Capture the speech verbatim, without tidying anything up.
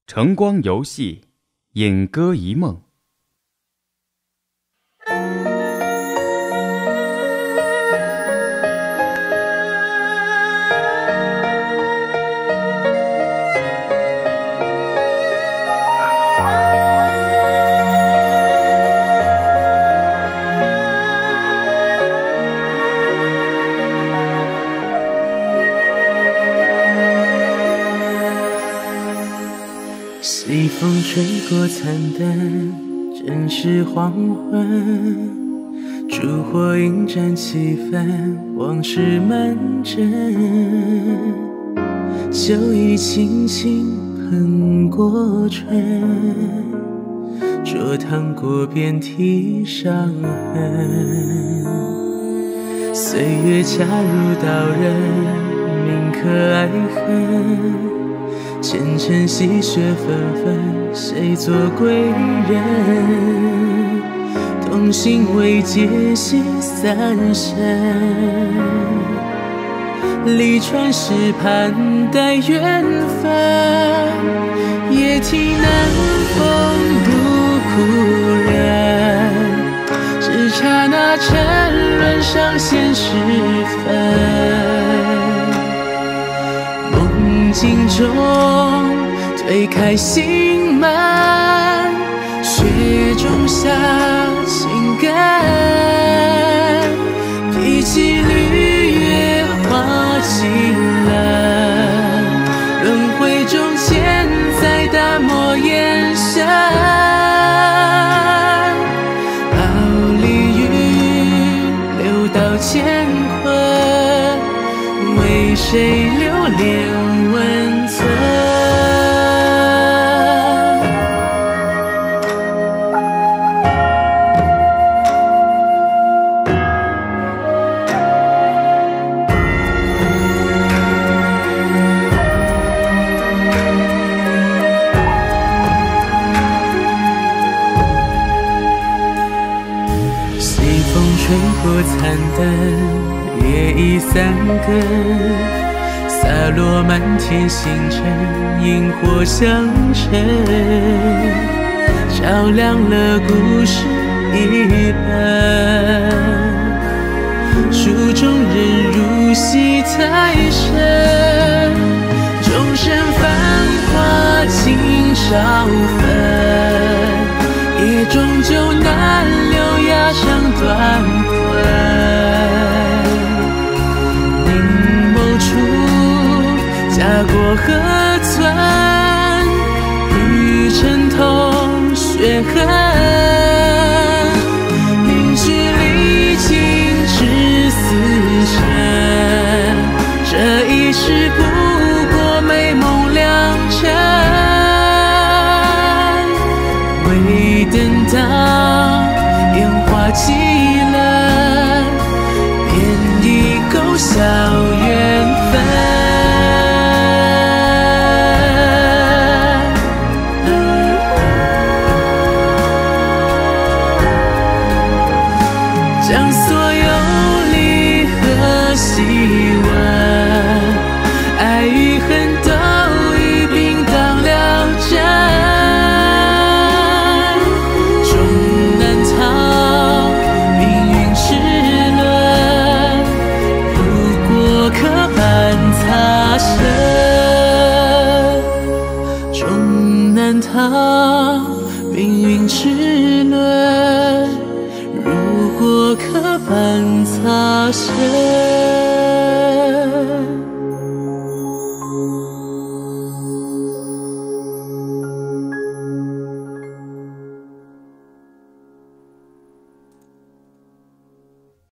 晨光游戏，引歌一梦。 西风吹过惨淡，正是黄昏。烛火映战起帆，往事漫枕。酒意轻轻喷过唇，浊糖过遍体伤痕。岁月恰如刀刃，铭刻爱恨。前尘细雪纷纷，谁做归人？同心为结，心散神。离川时盼待缘分，夜听南风入故人。只刹那沉沦上现时分。镜中推开心门，雪中下情感，披起绿叶花尽了，轮回中千载大漠延伸，傲立于六道乾坤，为谁留恋温存？西风吹过惨淡，夜已三更。洒落满天星辰，萤火相衬，照亮了故事一本。书中人如戏太深，终身繁华尽少分，也终究难留崖上断魂。家过河村，与尘同血痕。凝聚历经至死生，这一世不过美梦良辰。未等到烟花寂冷，便已勾销缘分。将所有离合细问，爱与恨都一并当了真。终难逃命运齿轮，如过客般擦身。终难逃命运齿轮，如过客般擦身。